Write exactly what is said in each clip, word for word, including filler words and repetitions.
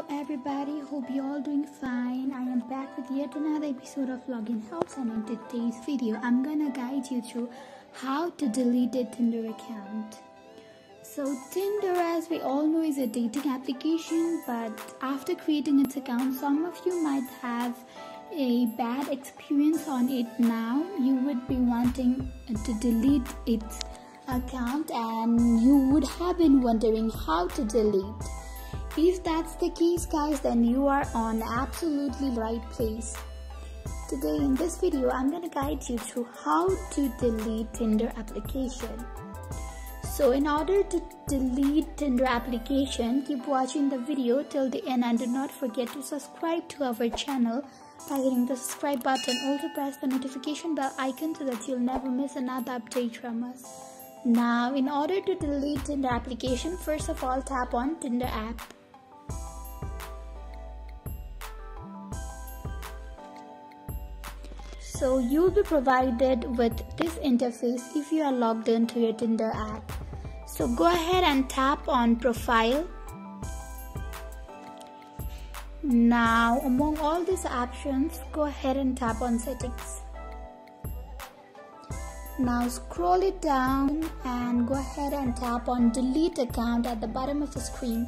everybody, hope you all doing fine. I am back with yet another episode of Login Helps, and in today's video I'm gonna guide you through how to delete a Tinder account. So Tinder, as we all know, is a dating application, but after creating its account, some of you might have a bad experience on it. Now you would be wanting to delete its account and you would have been wondering how to delete. If that's the case, guys, then you are on absolutely right place. Today in this video I'm gonna guide you through how to delete Tinder application. So in order to delete Tinder application, keep watching the video till the end and do not forget to subscribe to our channel by hitting the subscribe button. Also press the notification bell icon so that you'll never miss another update from us. Now, in order to delete Tinder application, first of all tap on Tinder app. So you'll be provided with this interface if you are logged into your Tinder app. So go ahead and tap on profile. Now among all these options, go ahead and tap on settings. Now scroll it down and go ahead and tap on delete account at the bottom of the screen.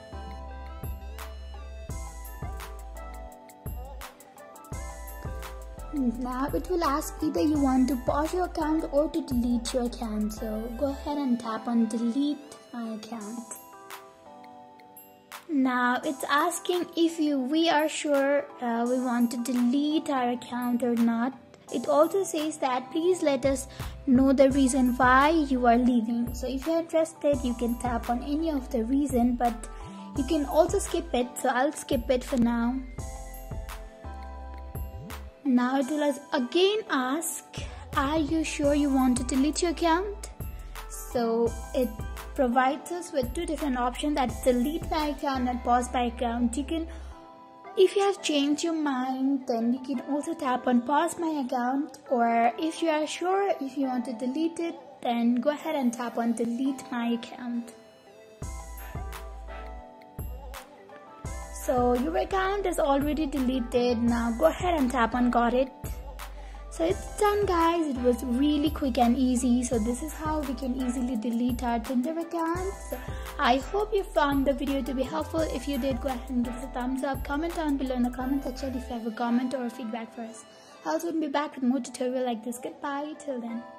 Now it will ask either you want to pause your account or to delete your account. So go ahead and tap on delete my account. Now it's asking if you we are sure uh, we want to delete our account or not. It also says that please let us know the reason why you are leaving. So if you are interested, you can tap on any of the reason, but you can also skip it. So I'll skip it for now. Now it will again ask, are you sure you want to delete your account? So it provides us with two different options, that's delete my account and pause my account. You can, if you have changed your mind, then you can also tap on pause my account, or if you are sure if you want to delete it, then go ahead and tap on delete my account. So your account is already deleted. Now go ahead and tap on got it. So it's done, guys. It was really quick and easy. So this is how we can easily delete our Tinder account. So I hope you found the video to be helpful. If you did, go ahead and give us a thumbs up. Comment down below in the comment section if you have a comment or feedback for us. I'll soon be back with more tutorial like this. Goodbye till then.